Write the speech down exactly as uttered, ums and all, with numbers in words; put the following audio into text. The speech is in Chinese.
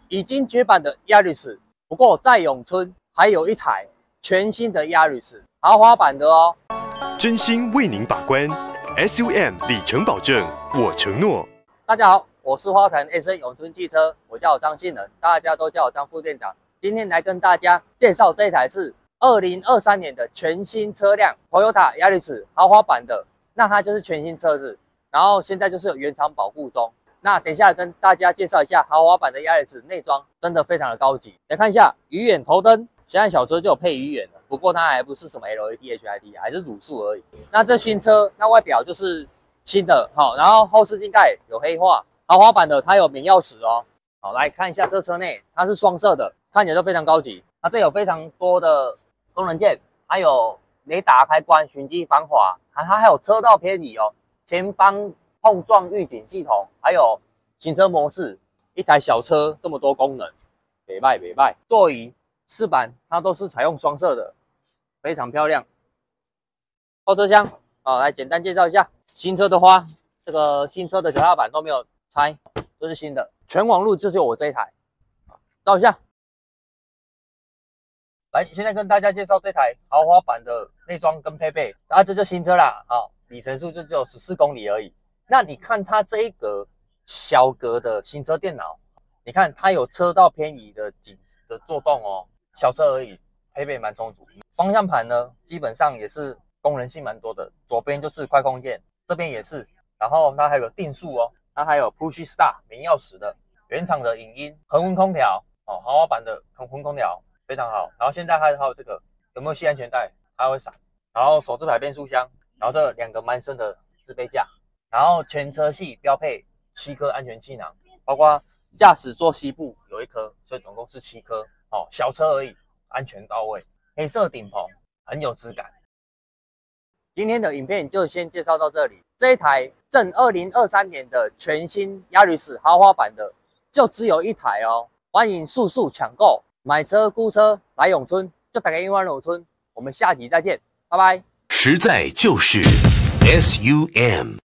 已经绝版的 Yaris， 不过在永春还有一台全新的 Yaris， 豪华版的哦。 真心为您把关 ，S U M 里程保证，我承诺。 大家好，我是花坛 S N 永春汽车，我叫张信仁，大家都叫我张副店长。今天来跟大家介绍这一台是二零二三年的全新车辆 Toyota Yaris 豪华版的，那它就是全新车子，然后现在就是有原厂保护中。那等一下跟大家介绍一下豪华版的 Yaris 内装，真的非常的高级。来看一下鱼眼头灯，现在小车就有配鱼眼了，不过它还不是什么 L E D H I D， 还是卤素而已。那这新车，那外表就是新的，好，然后后视镜盖有黑化，豪华版的它有免钥匙哦。好，来看一下这车内，它是双色的，看起来就非常高级。它这有非常多的功能键，还有雷达开关、循迹防滑，还它还有车道偏移哦，前方碰撞预警系统，还有行车模式。一台小车这么多功能，袂歹袂歹。座椅、饰板它都是采用双色的，非常漂亮。后车厢，好，来简单介绍一下新车的话，这个新车的脚踏板都没有拆，都是新的。全网路就是我这一台，照一下。来，现在跟大家介绍这台豪华版的内装跟配备。啊，这就新车啦，好，里程数就只有十四公里而已。那你看它这一格小格的行车电脑，你看它有车道偏移的警的作动哦，小车而已，配备蛮充足。方向盘呢，基本上也是功能性蛮多的，左边就是快空键，这边也是，然后它还有定速哦，它还有 Push Start 免钥匙的，原厂的影音，恒温空调哦，豪华版的恒温空调非常好。然后现在还有这个有没有系安全带，它会闪，然后手自排变速箱，然后这两个蛮深的置杯架。然后全车系标配七颗安全气囊，包括驾驶座膝部有一颗，所以总共是七颗。哦，小车而已，安全到位。黑色顶棚很有质感。今天的影片就先介绍到这里。这一台正二零二三年的全新 Yaris 豪华版的，就只有一台哦。欢迎速速抢购，买车估车来永春，就打给永安永春。我们下集再见，拜拜。 实在就是 S U M。